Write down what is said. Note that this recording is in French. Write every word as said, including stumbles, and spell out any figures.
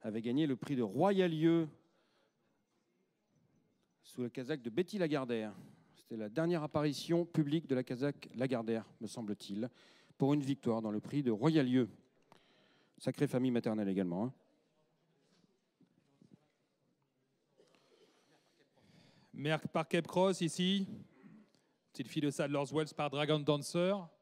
avait gagné le prix de Royalieu sous la casaque de Betty Lagardère. C'était la dernière apparition publique de la casaque Lagardère, me semble-t-il, pour une victoire dans le prix de Royalieu. Sacrée famille maternelle également. Hein. Merck par Cape Cross ici. Petite fille de Sadler's Wells par Dragon Dancer.